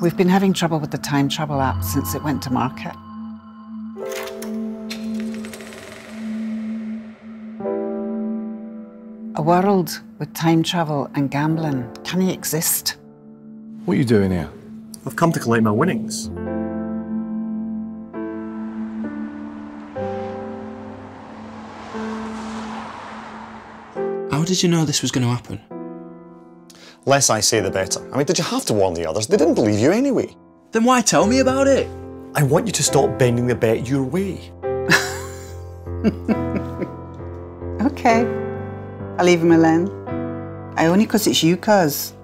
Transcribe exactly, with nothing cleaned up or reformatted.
We've been having trouble with the time travel app since it went to market. A world with time travel and gambling, can it exist? What are you doing here? I've come to collect my winnings. How did you know this was going to happen? Less I say, the better. I mean, did you have to warn the others? They didn't believe you anyway. Then why tell me about it? I want you to stop bending the bet your way. Okay, I'll leave him alone. I only 'cause it's you, cuz.